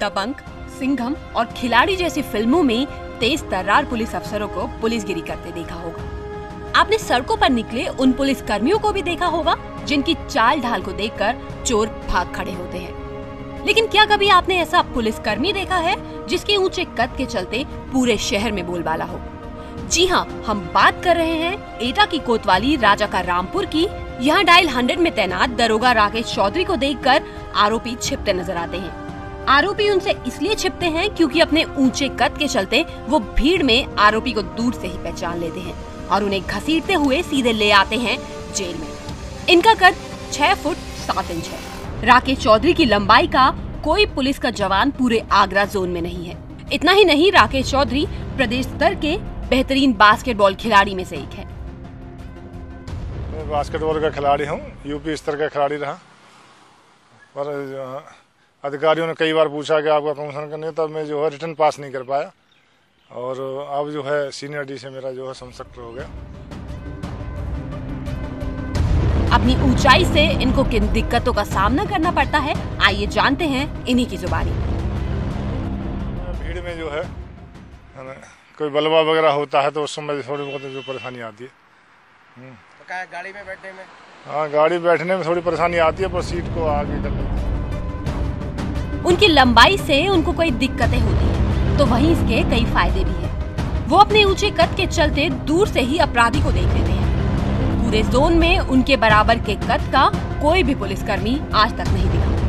दबंग, सिंघम और खिलाड़ी जैसी फिल्मों में तेज तर्रार पुलिस अफसरों को पुलिसगिरी करते देखा होगा। आपने सड़कों पर निकले उन पुलिस कर्मियों को भी देखा होगा जिनकी चाल ढाल को देखकर चोर भाग खड़े होते हैं। लेकिन क्या कभी आपने ऐसा पुलिसकर्मी देखा है जिसके ऊंचे कद के चलते पूरे शहर में बोलबाला हो? जी हाँ, हम बात कर रहे हैं एटा की कोतवाली राजा का रामपुर की। यहाँ डायल 100 में तैनात दरोगा राकेश चौधरी को देखकर आरोपी छिपते नजर आते हैं। आरोपी उनसे इसलिए छिपते हैं क्योंकि अपने ऊंचे कद के चलते वो भीड़ में आरोपी को दूर से ही पहचान लेते हैं और उन्हें घसीटते हुए सीधे ले आते हैं जेल में। इनका कद 6 फुट 7 इंच है। राकेश चौधरी की लंबाई का कोई पुलिस का जवान पूरे आगरा जोन में नहीं है। इतना ही नहीं, राकेश चौधरी प्रदेश स्तर के बेहतरीन बास्केटबॉल खिलाड़ी में से एक है। मैं बास्केटबॉल का खिलाड़ी हूँ, यूपी स्तर का खिलाड़ी रहा। पर अधिकारियों ने कई बार पूछा कि आपका प्रमोशन करने, तब मैं जो है रिटर्न पास नहीं कर पाया और अब जो है सीनियर डी से मेरा जो है संपर्क हो गया। अपनी ऊंचाई से इनको किन दिक्कतों का सामना करना पड़ता है, आइए जानते हैं इन्हीं की जुबानी। भीड़ में जो है कोई बलवा वगैरह होता है तो उस समय थोड़ी बहुत जो परेशानी आती है। तो क्या गाड़ी में बैठने में? हाँ, गाड़ी बैठने में थोड़ी परेशानी आती है, पर सीट को आगे कर लेते हैं। उनकी लंबाई से उनको कोई दिक्कतें होती हैं, तो वहीं इसके कई फायदे भी हैं। वो अपने ऊंचे कद के चलते दूर से ही अपराधी को देख लेते हैं। पूरे जोन में उनके बराबर के कद का कोई भी पुलिसकर्मी आज तक नहीं दिखा।